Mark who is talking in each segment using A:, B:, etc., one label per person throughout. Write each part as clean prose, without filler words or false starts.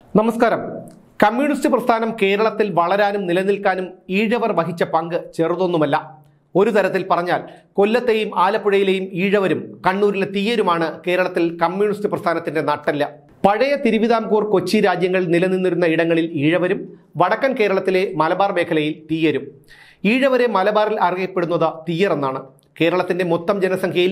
A: നമസ്കാരം. കമ്മ്യൂണിസ്റ്റ് പ്രസ്ഥാനം കേരളത്തിൽ വളരാനും നിലനിൽക്കാനും ഈഴവർ വഹിച്ച പങ്ക് ചെറുതൊന്നുമല്ല. ഒരു തരത്തിൽ പറഞ്ഞാൽ കൊല്ലത്തെയും ആലപ്പുഴയിലെയും ഈഴവരും കണ്ണൂരിലെ തീയരുമാണ് കേരളത്തിൽ കമ്മ്യൂണിസ്റ്റ് പ്രസ്ഥാനത്തിന്റെ നട്ടെല്ല്. പഴയ തിരുവിതാംകൂർ കൊച്ചി രാജ്യങ്ങൾ നിലനിന്നിരുന്ന ഇടങ്ങളിൽ ഈഴവരും വടക്കൻ കേരളത്തിലെ മലബാർ മേഖലയിൽ തീയരും. ഈഴവരെ മലബാറിൽ അറിയപ്പെടുന്നത് തീയർ എന്നാണ്. കേരളത്തിന്റെ മൊത്തം ജനസംഖ്യയിൽ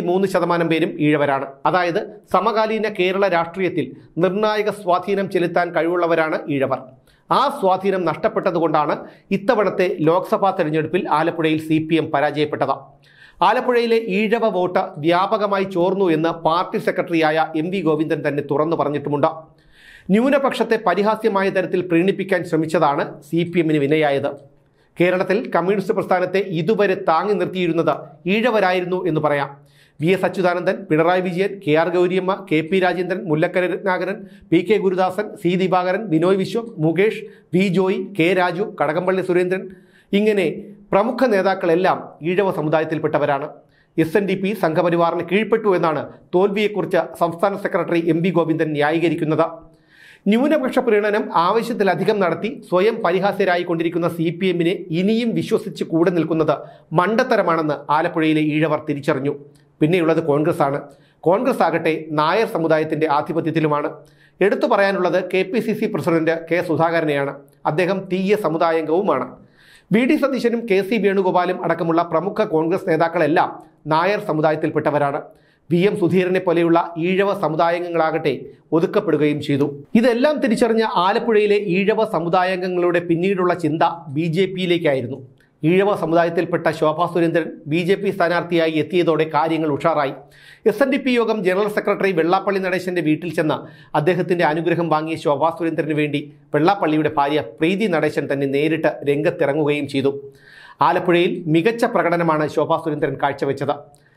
A: 23% പേരും ഈഴവരാണ്. അതായത് സമകാലീന കേരള രാഷ്ട്രീയത്തിൽ നിർണായക സ്വാധീനം ചെലുത്താൻ കഴിവുള്ളവരാണ് ഈഴവർ. ആ സ്വാധീനം നഷ്ടപ്പെട്ടതുകൊണ്ടാണ് ഇത്തവണത്തെ ലോക്സഭാ തെരഞ്ഞെടുപ്പിൽ ആലപ്പുഴയിൽ CPM പരാജയപ്പെട്ടത്. ആലപ്പുഴയിലെ ഈഴവ വോട്ട് വ്യാപകമായി ചോർന്നു എന്ന് പാർട്ടി സെക്രട്ടറിയായ MV ഗോവിന്ദൻ തന്നെ തുറന്നു പറഞ്ഞിട്ടുമുണ്ട്. ന്യൂനപക്ഷത്തെ പരിഹാസ്യമായ തരത്തിൽ പ്രീണിപ്പിക്കാൻ ശ്രമിച്ചതാണ് CPMന് വിനയായത്. കേരളത്തിൽ കമ്മ്യൂണിസ്റ്റ് പ്രസ്ഥാനത്തെ ഇതുവരെ താങ്ങി നിർത്തിയിരുന്നത് ഈഴവരായിരുന്നു എന്ന് പറയാം. VS Achuthanandan, Pinarayi Vijayan, KR Gouriamma, KP Rajendran, Mullakkara Ratnakaran, PK Gurudasan, C Divakaran, Binoy Viswam, Mukesh, V Joy, K Raju, Kadakampally Surendran, ഇങ്ങനെ പ്രമുഖ നേതാക്കളെല്ലാം ഈഴവ സമുദായത്തിൽപ്പെട്ടവരാണ്. SNDP സംഘപരിവാറിന് കീഴ്പ്പെട്ടു എന്നാണ് തോൽവിയെക്കുറിച്ച് സംസ്ഥാന സെക്രട്ടറി MV ഗോവിന്ദൻ ന്യായീകരിക്കുന്നത്. ന്യൂനപക്ഷ പ്രീണനം ആവശ്യത്തിലധികം നടത്തി സ്വയം പരിഹാസ്യരായിക്കൊണ്ടിരിക്കുന്ന CPMനെ ഇനിയും വിശ്വസിച്ച് കൂടെ നിൽക്കുന്നത് മണ്ടത്തരമാണെന്ന് ആലപ്പുഴയിലെ ഈഴവർ തിരിച്ചറിഞ്ഞു. പിന്നെയുള്ളത് കോൺഗ്രസ് ആണ്. കോൺഗ്രസ് ആകട്ടെ നായർ സമുദായത്തിന്റെ ആധിപത്യത്തിലുമാണ്. എടുത്തു പറയാനുള്ളത് KPCC പ്രസിഡന്റ് K സുധാകരനെയാണ്. അദ്ദേഹം തീയ സമുദായാംഗവുമാണ്. VD സതീശനും KC വേണുഗോപാലും അടക്കമുള്ള പ്രമുഖ കോൺഗ്രസ് നേതാക്കളെല്ലാം നായർ സമുദായത്തിൽപ്പെട്ടവരാണ്. VM സുധീരനെ പോലെയുള്ള ഈഴവ സമുദായാംഗങ്ങളാകട്ടെ ഒതുക്കപ്പെടുകയും ചെയ്തു. ഇതെല്ലാം തിരിച്ചറിഞ്ഞ ആലപ്പുഴയിലെ ഈഴവ സമുദായാംഗങ്ങളുടെ പിന്നീടുള്ള ചിന്ത BJPയിലേക്കായിരുന്നു. ഈഴവ സമുദായത്തിൽപ്പെട്ട ശോഭാ സുരേന്ദ്രൻ BJP സ്ഥാനാർത്ഥിയായി എത്തിയതോടെ കാര്യങ്ങൾ ഉഷാറായി. SNDP യോഗം ജനറൽ സെക്രട്ടറി വെള്ളാപ്പള്ളി നടേശന്റെ വീട്ടിൽ ചെന്ന് അദ്ദേഹത്തിന്റെ അനുഗ്രഹം വാങ്ങിയ ശോഭാ സുരേന്ദ്രന് വേണ്ടി വെള്ളാപ്പള്ളിയുടെ ഭാര്യ പ്രീതി നടേശൻ തന്നെ നേരിട്ട് രംഗത്തിറങ്ങുകയും ചെയ്തു. ആലപ്പുഴയിൽ മികച്ച പ്രകടനമാണ് ശോഭാ സുരേന്ദ്രൻ കാഴ്ചവെച്ചത്.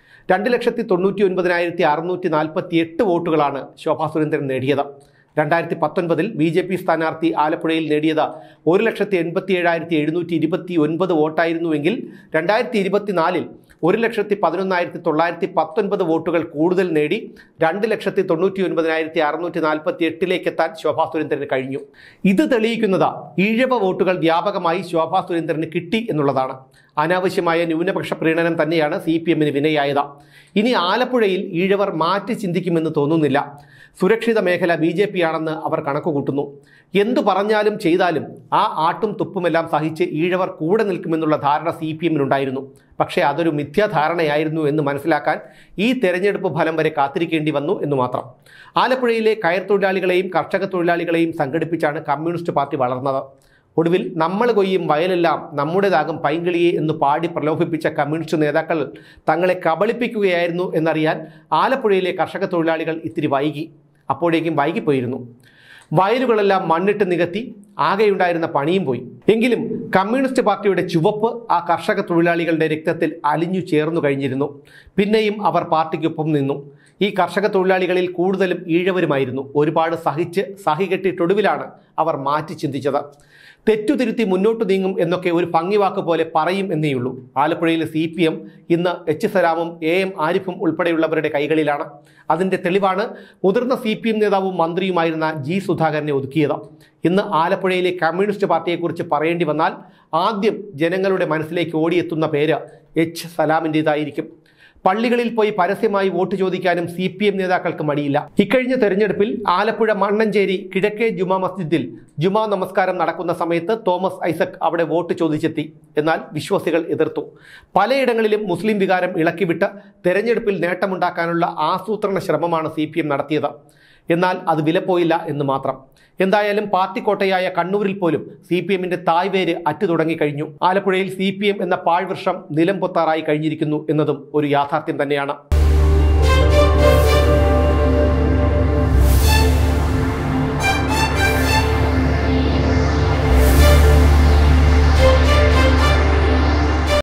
A: 2,99,648 വോട്ടുകളാണ് ശോഭാ സുരേന്ദ്രൻ നേടിയത്. 2019 BJP സ്ഥാനാർത്ഥി ആലപ്പുഴയിൽ നേടിയത് 1,87,729 വോട്ടായിരുന്നുവെങ്കിൽ 2024 1,11,919 വോട്ടുകൾ കൂടുതൽ നേടി 2,99,648 എത്താൻ ശോഭാ സുരേന്ദ്രന് കഴിഞ്ഞു. ഇത് തെളിയിക്കുന്നത് ഈഴവ വോട്ടുകൾ വ്യാപകമായി ശോഭാ സുരേന്ദ്രന് കിട്ടി എന്നുള്ളതാണ്. അനാവശ്യമായ ന്യൂനപക്ഷ പ്രീണനം തന്നെയാണ് CPMന് വിനയായത്. ഇനി ആലപ്പുഴയിൽ ഈഴവർ മാറ്റി ചിന്തിക്കുമെന്ന് തോന്നുന്നില്ല. സുരക്ഷിത മേഖല BJP ആണെന്ന് അവർ കണക്കുകൂട്ടുന്നു. എന്തു പറഞ്ഞാലും ചെയ്താലും ആ ആട്ടും തുപ്പുമെല്ലാം സഹിച്ച് ഈഴവർ കൂടെ നിൽക്കുമെന്നുള്ള ധാരണ CPMനുണ്ടായിരുന്നു. പക്ഷേ അതൊരു മിഥ്യാധാരണയായിരുന്നു എന്ന് മനസ്സിലാക്കാൻ ഈ തെരഞ്ഞെടുപ്പ് ഫലം വരെ കാത്തിരിക്കേണ്ടി വന്നു എന്ന് മാത്രം. ആലപ്പുഴയിലെ കയർ തൊഴിലാളികളെയും കർഷക തൊഴിലാളികളെയും സംഘടിപ്പിച്ചാണ് കമ്മ്യൂണിസ്റ്റ് പാർട്ടി വളർന്നത്. ഒടുവിൽ നമ്മൾ കൊയ്യും വയലെല്ലാം നമ്മുടേതാകും പൈങ്കിളിയെ എന്ന് പാടി പ്രലോഭിപ്പിച്ച കമ്മ്യൂണിസ്റ്റ് നേതാക്കൾ തങ്ങളെ കബളിപ്പിക്കുകയായിരുന്നു എന്നറിയാൻ ആലപ്പുഴയിലെ കർഷക തൊഴിലാളികൾ ഇത്തിരി വൈകി. അപ്പോഴേക്കും വൈകിപ്പോയിരുന്നു. വയലുകളെല്ലാം മണ്ണിട്ട് നികത്തി ആകെയുണ്ടായിരുന്ന പണിയും പോയി. എങ്കിലും കമ്മ്യൂണിസ്റ്റ് പാർട്ടിയുടെ ചുവപ്പ് ആ കർഷക തൊഴിലാളികളുടെ രക്തത്തിൽ അലിഞ്ഞു ചേർന്നു കഴിഞ്ഞിരുന്നു. പിന്നെയും അവർ പാർട്ടിക്കൊപ്പം നിന്നു. ഈ കർഷക തൊഴിലാളികളിൽ കൂടുതലും ഈഴവരുമായിരുന്നു. ഒരുപാട് സഹിച്ച് സഹികെട്ടിട്ടൊടുവിലാണ് അവർ മാറ്റി ചിന്തിച്ചത്. തെറ്റുതിരുത്തി മുന്നോട്ട് നീങ്ങും എന്നൊക്കെ ഒരു ഭംഗിവാക്ക് പോലെ പറയും എന്നേയുള്ളൂ. ആലപ്പുഴയിലെ CPM ഇന്ന് H സലാമും AM ആരിഫും ഉൾപ്പെടെയുള്ളവരുടെ കൈകളിലാണ്. അതിൻ്റെ തെളിവാണ് മുതിർന്ന CPM നേതാവും മന്ത്രിയുമായിരുന്ന G സുധാകരനെ ഒതുക്കിയത്. ഇന്ന് ആലപ്പുഴയിലെ കമ്മ്യൂണിസ്റ്റ് പാർട്ടിയെക്കുറിച്ച് പറയേണ്ടി വന്നാൽ ആദ്യം ജനങ്ങളുടെ മനസ്സിലേക്ക് ഓടിയെത്തുന്ന പേര് H സലാമിൻ്റെതായിരിക്കും. പള്ളികളിൽ പോയി പരസ്യമായി വോട്ട് ചോദിക്കാനും CPM നേതാക്കൾക്ക് മടിയില്ല. ഇക്കഴിഞ്ഞ തെരഞ്ഞെടുപ്പിൽ ആലപ്പുഴ മണ്ണഞ്ചേരി കിഴക്കേ ജുമാ മസ്ജിദിൽ ജുമാ നമസ്കാരം നടക്കുന്ന സമയത്ത് തോമസ് ഐസക് അവിടെ വോട്ട് ചോദിച്ചെത്തി. എന്നാൽ വിശ്വാസികൾ എതിർത്തു. പലയിടങ്ങളിലും മുസ്ലിം വികാരം ഇളക്കിവിട്ട് തെരഞ്ഞെടുപ്പിൽ നേട്ടമുണ്ടാക്കാനുള്ള ആസൂത്രണ ശ്രമമാണ് CPM നടത്തിയത്. എന്നാൽ അത് വിലപ്പോയില്ല എന്ന് മാത്രം. എന്തായാലും പാർട്ടി കോട്ടയായ കണ്ണൂരിൽ പോലും CPMന്റെ തായ്വേര് അറ്റു തുടങ്ങിക്കഴിഞ്ഞു. ആലപ്പുഴയിൽ CPM എന്ന പാഴ്വൃക്ഷം നിലം പൊത്താറായി കഴിഞ്ഞിരിക്കുന്നു എന്നതും ഒരു യാഥാർത്ഥ്യം തന്നെയാണ്.